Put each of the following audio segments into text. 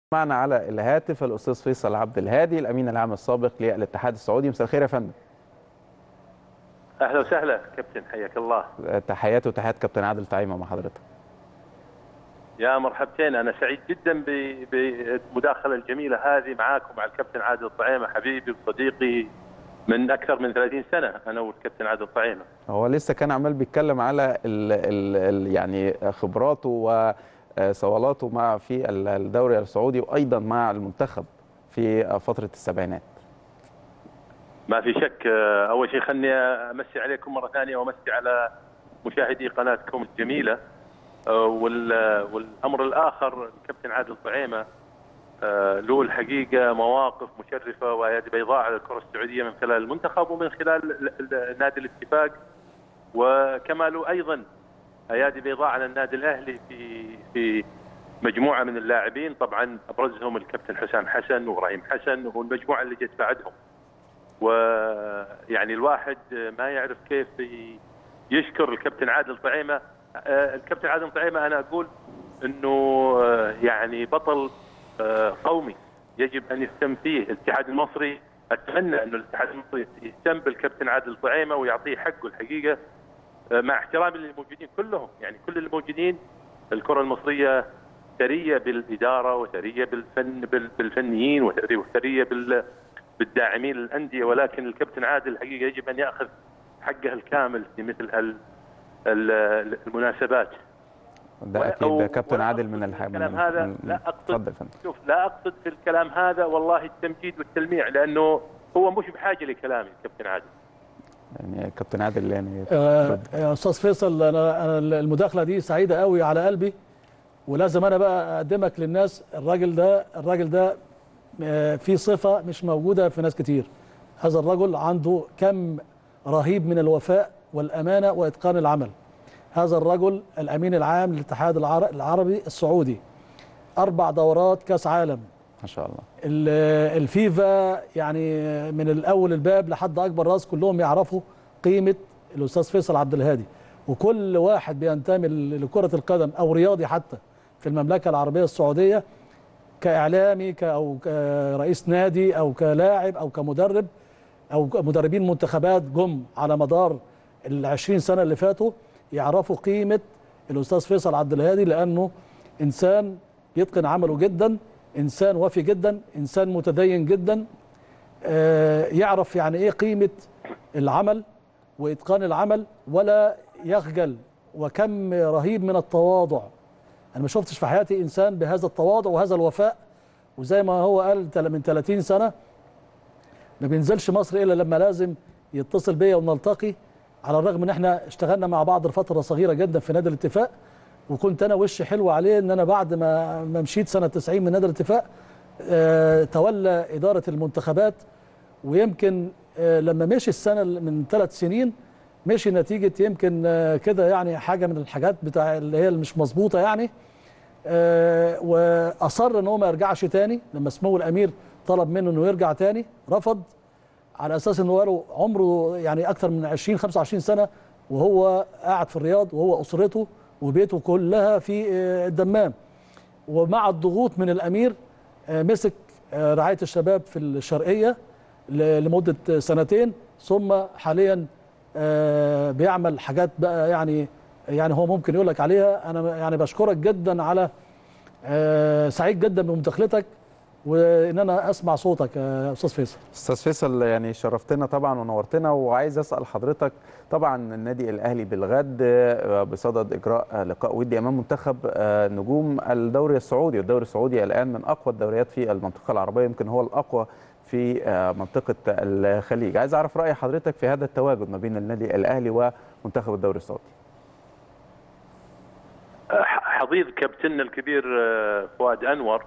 معنا على الهاتف الاستاذ فيصل عبد الهادي الامين العام السابق للاتحاد السعودي. مساء الخير يا فندم. اهلا وسهلا كابتن، حياك الله. تحياتي وتحيات كابتن عادل طعيمه مع حضرتك. يا مرحبتين، انا سعيد جدا بالمداخله الجميله هذه معاك ومع الكابتن عادل طعيمه، حبيبي وصديقي من اكثر من 30 سنه انا والكابتن عادل طعيمه. هو لسه كان عمال بيتكلم على يعني خبراته وصولاته مع في الدوري السعودي وايضا مع المنتخب في فتره السبعينات. ما في شك. اول شيء خلني امسي عليكم مره ثانيه وامسي على مشاهدي قناتكم الجميله. والامر الاخر الكابتن عادل طعيمه له الحقيقه مواقف مشرفه وايادي بيضاء على الكره السعوديه من خلال المنتخب ومن خلال نادي الاتفاق، وكما له ايضا ايادي بيضاء على النادي الاهلي في مجموعه من اللاعبين، طبعا ابرزهم الكابتن حسام حسن وابراهيم حسن والمجموعه اللي جت بعدهم. ويعني الواحد ما يعرف كيف يشكر الكابتن عادل طعيمه. الكابتن عادل طعيمه انا اقول انه يعني بطل قومي يجب ان يهتم فيه الاتحاد المصري. اتمنى انه الاتحاد المصري يهتم بالكابتن عادل طعيمه ويعطيه حقه الحقيقه، مع احترامي للموجودين كلهم. يعني كل الموجودين، الكره المصريه ثريه بالاداره وثريه بالفنيين وثريه بالداعمين للانديه، ولكن الكابتن عادل الحقيقه يجب ان ياخذ حقه الكامل في مثل المناسبات. ده اكيد كابتن عادل من الكلام هذا لا اقصد، شوف لا اقصد في الكلام هذا والله التمجيد والتلميع، لانه هو مش بحاجه لكلامي الكابتن عادل. يعني كابتن عادل يعني يا استاذ فيصل، انا المداخله دي سعيده قوي على قلبي، ولازم انا بقى اقدمك للناس. الراجل ده في صفه مش موجوده في ناس كتير. هذا الرجل عنده كم رهيب من الوفاء والامانه واتقان العمل. هذا الرجل الامين العام للاتحاد العربي السعودي، 4 دورات كاس عالم ما شاء الله. الفيفا يعني من الاول الباب لحد اكبر راس كلهم يعرفوا قيمه الاستاذ فيصل عبد الهادي. وكل واحد بينتمي لكره القدم او رياضي حتى في المملكه العربيه السعوديه، كاعلامي او كرئيس نادي او كلاعب او كمدرب او مدربين منتخبات جم على مدار ال20 سنه اللي فاتوا، يعرفوا قيمه الاستاذ فيصل عبد الهادي، لانه انسان يتقن عمله جدا، انسان وفي جدا، انسان متدين جدا، يعرف يعني ايه قيمه العمل واتقان العمل ولا يخجل. وكم رهيب من التواضع، انا ما شفتش في حياتي انسان بهذا التواضع وهذا الوفاء. وزي ما هو قال من 30 سنه ما بينزلش مصر الا لما لازم يتصل بيا ونلتقي، على الرغم ان احنا اشتغلنا مع بعض لفتره صغيره جدا في نادي الاتفاق، وكنت انا وش حلو عليه ان انا بعد ما مشيت سنه 90 من نادي الاتفاق تولى اداره المنتخبات. ويمكن لما مشي السنه من 3 سنين مشي نتيجه يمكن كده يعني حاجه من الحاجات بتاع اللي هي مش مظبوطه يعني، واصر ان هو ما يرجعش تاني. لما سمو الامير طلب منه انه يرجع تاني رفض، على اساس انه له عمره يعني اكثر من 20-25 سنه وهو قاعد في الرياض، وهو اسرته وبيته كلها في الدمام. ومع الضغوط من الامير مسك رعايه الشباب في الشرقيه لمده 2 سنين، ثم حاليا بيعمل حاجات بقى يعني هو ممكن يقول لك عليها. انا يعني بشكرك جدا على سعيد جدا بمداخلتك وان انا اسمع صوتك يا استاذ فيصل. استاذ فيصل يعني شرفتنا طبعا ونورتنا. وعايز اسال حضرتك، طبعا النادي الاهلي بالغد بصدد اجراء لقاء ودي امام منتخب نجوم الدوري السعودي، والدوري السعودي الان من اقوى الدوريات في المنطقه العربيه، يمكن هو الاقوى في منطقه الخليج. عايز اعرف راي حضرتك في هذا التواجد ما بين النادي الاهلي ومنتخب الدوري السعودي. حضيض كابتننا الكبير فؤاد انور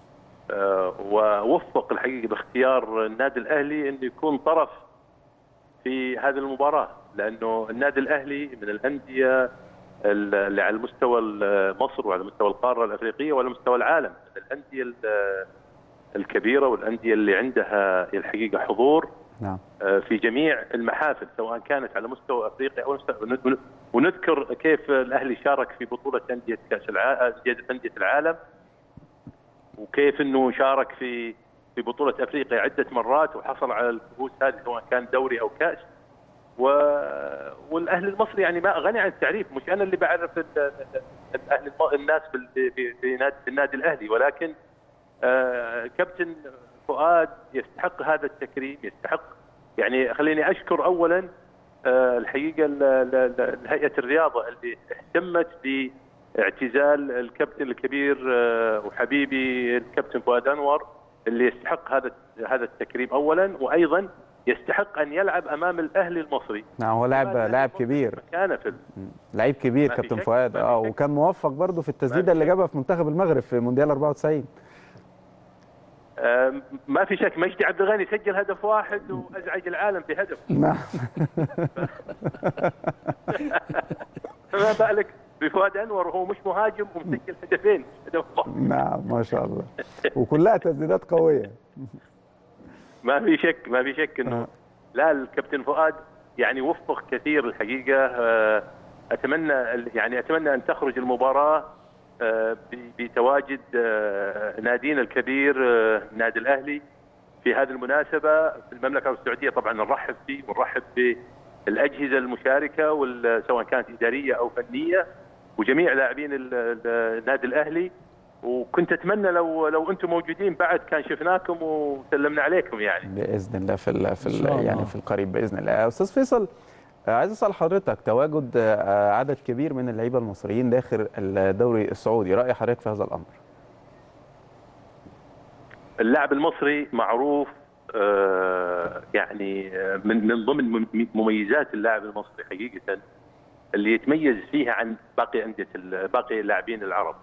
ووفق الحقيقه باختيار النادي الاهلي انه يكون طرف في هذه المباراه، لانه النادي الاهلي من الانديه اللي على مستوى مصر وعلى مستوى القاره الافريقيه وعلى مستوى العالم، من الانديه الكبيره والانديه اللي عندها الحقيقه حضور نعم في جميع المحافل سواء كانت على مستوى افريقيا او ونذكر كيف الاهلي شارك في بطوله انديه كاس العالم، انديه العالم وكيف انه شارك في بطوله افريقيا عده مرات وحصل على الكؤوس هذه سواء كان دوري او كاس. والاهلي المصري يعني ما غني عن التعريف، مش انا اللي بعرف الناس في النادي الاهلي، ولكن كابتن فؤاد يستحق هذا التكريم، يستحق. يعني خليني اشكر اولا الحقيقه هيئه الرياضه اللي اهتمت باعتزال الكابتن الكبير وحبيبي الكابتن فؤاد انور، اللي يستحق هذا التكريم اولا، وايضا يستحق ان يلعب امام الاهلي المصري. نعم، هو لاعب كبير، لعيب كبير كابتن فؤاد، وكان موفق برضه في التسديده اللي جابها في منتخب المغرب في مونديال 94. ما في شك مجدي عبد الغني سجل هدف واحد وازعج العالم في هدف. نعم. ما بالك بفؤاد انور وهو مش مهاجم ومسجل هدفين. نعم ما شاء الله، وكلها تسديدات قويه. ما في شك انه لا، الكابتن فؤاد يعني وفق كثير الحقيقه. اتمنى ان تخرج المباراه بتواجد نادينا الكبير نادي الاهلي في هذه المناسبه في المملكه العربيه السعوديه. طبعا نرحب فيه ونرحب بالاجهزه المشاركه سواء كانت اداريه او فنيه وجميع لاعبين النادي الاهلي. وكنت اتمنى لو انتم موجودين بعد كان شفناكم وسلمنا عليكم يعني باذن الله في القريب باذن الله. استاذ فيصل، عايز اسال حضرتك، تواجد عدد كبير من اللعيبه المصريين داخل الدوري السعودي، راي حضرتك في هذا الامر؟ اللاعب المصري معروف، يعني من ضمن مميزات اللاعب المصري حقيقه اللي يتميز فيها عن باقي اللاعبين العرب.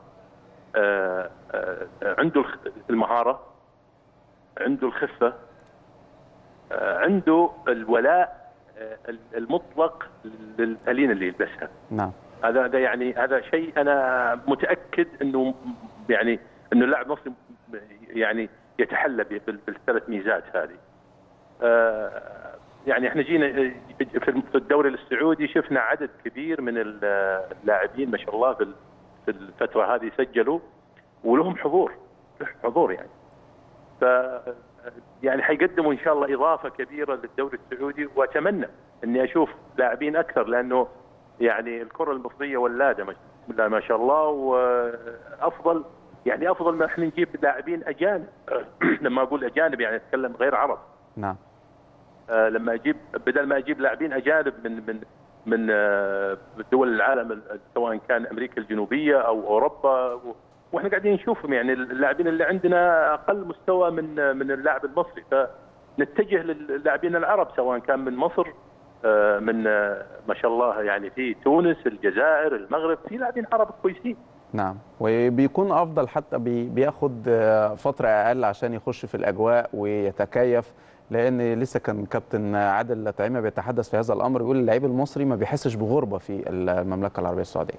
عنده المهاره، عنده الخفه، عنده الولاء المطلق للفانلة اللي يلبسها. نعم. هذا شيء انا متاكد انه اللاعب المصري يعني يتحلى بالثلاث ميزات هذه. يعني احنا جينا في الدوري السعودي شفنا عدد كبير من اللاعبين ما شاء الله في الفتره هذه سجلوا ولهم حضور يعني. ف يعني حيقدموا ان شاء الله اضافه كبيره للدوري السعودي، واتمنى اني اشوف لاعبين اكثر، لانه يعني الكره المصريه ولاده بسم الله ما شاء الله، وافضل ما احنا نجيب لاعبين اجانب. لما اقول اجانب يعني اتكلم غير عرب. نعم. لما بدل ما اجيب لاعبين اجانب من دول العالم سواء كان امريكا الجنوبيه او اوروبا، واحنا قاعدين نشوفهم يعني اللاعبين اللي عندنا اقل مستوى من اللاعب المصري، فنتجه للاعبين العرب سواء كان من مصر، من ما شاء الله يعني في تونس، الجزائر، المغرب، في لاعبين عرب كويسين. نعم، وبيكون افضل حتى بياخد فتره اقل عشان يخش في الاجواء ويتكيف، لان لسه كان كابتن عادل طعيمه بيتحدث في هذا الامر، يقول اللعيب المصري ما بيحسش بغربه في المملكه العربيه السعوديه.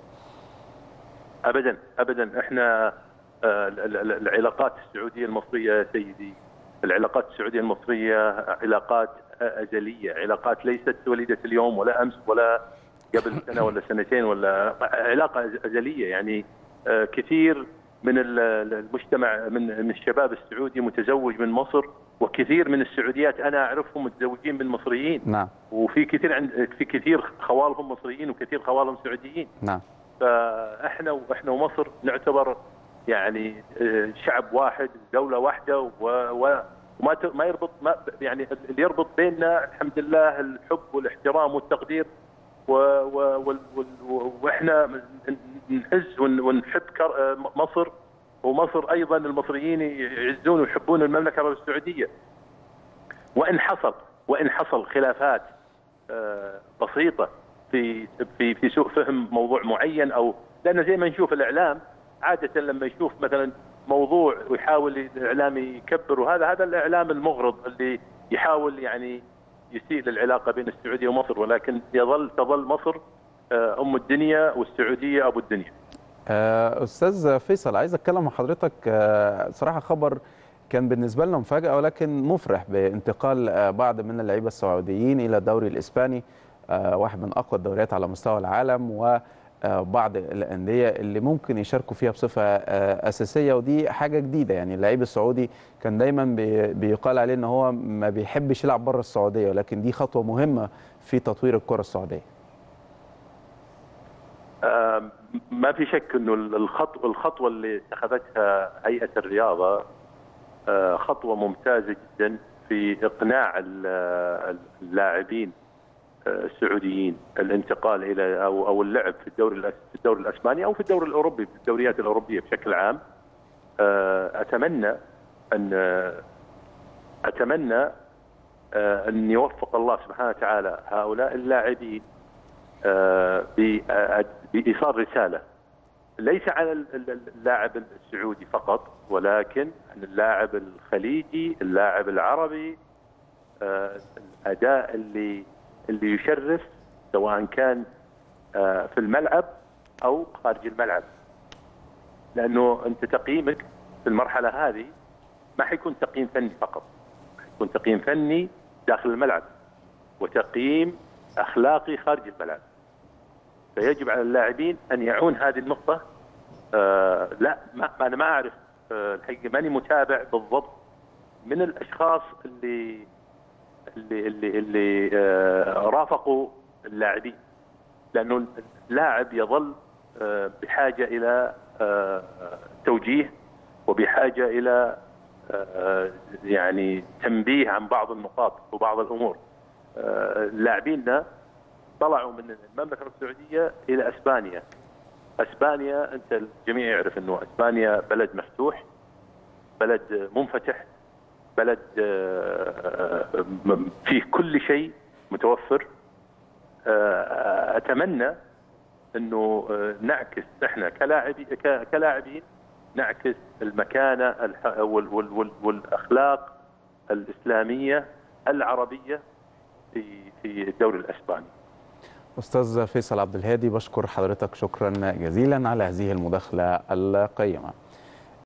ابدا احنا العلاقات السعوديه المصريه يا سيدي، العلاقات السعوديه المصريه علاقات ازليه، علاقات ليست وليده اليوم ولا امس ولا قبل سنه ولا سنتين، ولا علاقه ازليه. يعني كثير من المجتمع من الشباب السعودي متزوج من مصر، وكثير من السعوديات انا اعرفهم متزوجين من مصريين. نعم. وفي كثير خوالهم مصريين وكثير خوالهم سعوديين. نعم. فاحنا ومصر نعتبر يعني شعب واحد ودوله واحده، وما يربط يعني اللي يربط بيننا الحمد لله الحب والاحترام والتقدير، واحنا نعز ونحب مصر، ومصر ايضا المصريين يعزون ويحبون المملكه العربيه السعوديه. وان حصل خلافات بسيطه في سوء فهم موضوع معين، او لان زي ما نشوف الاعلام عاده لما يشوف مثلا موضوع ويحاول الاعلام يكبر، وهذا الاعلام المغرض اللي يحاول يعني يسيء للعلاقه بين السعوديه ومصر، ولكن تظل مصر ام الدنيا والسعوديه ابو الدنيا. استاذ فيصل، عايز اتكلم مع حضرتك صراحه خبر كان بالنسبه لنا مفاجاه ولكن مفرح، بانتقال بعض من اللعيبه السعوديين الى الدوري الاسباني، واحد من اقوى الدوريات على مستوى العالم، بعض الانديه اللي ممكن يشاركوا فيها بصفه اساسيه، ودي حاجه جديده. يعني اللعيب السعودي كان دايما بيقال عليه ان هو ما بيحبش يلعب بره السعوديه، ولكن دي خطوه مهمه في تطوير الكره السعوديه. ما في شك انه الخطوه اللي اتخذتها هيئه الرياضه خطوه ممتازه جدا في اقناع اللاعبين السعوديين الانتقال الى او اللعب في الدوري الاسباني او في الدوري الاوروبي، في الدوريات الاوروبيه بشكل عام. اتمنى ان يوفق الله سبحانه وتعالى هؤلاء اللاعبين بإيصال رسالة ليس على اللاعب السعودي فقط، ولكن عن اللاعب الخليجي، اللاعب العربي، الأداء اللي يشرف سواء كان في الملعب أو خارج الملعب. لأنه أنت تقييمك في المرحلة هذه ما حيكون تقييم فني فقط، حيكون تقييم فني داخل الملعب وتقييم أخلاقي خارج الملعب. فيجب على اللاعبين ان يعون هذه النقطه. لا انا ما اعرف الحقيقه، ماني متابع بالضبط من الاشخاص اللي رافقوا اللاعبين، لانه اللاعب يظل بحاجه الى توجيه وبحاجه الى يعني تنبيه عن بعض النقاط وبعض الامور. لاعبينا طلعوا من المملكه السعوديه الى اسبانيا. اسبانيا انت الجميع يعرف انه اسبانيا بلد مفتوح، بلد منفتح، بلد فيه كل شيء متوفر. اتمنى انه نعكس احنا كلاعبين نعكس المكانه والاخلاق الاسلاميه العربيه في الدوري الاسباني. أستاذ فيصل عبد الهادي، بشكر حضرتك شكرا جزيلا على هذه المداخلة القيمة.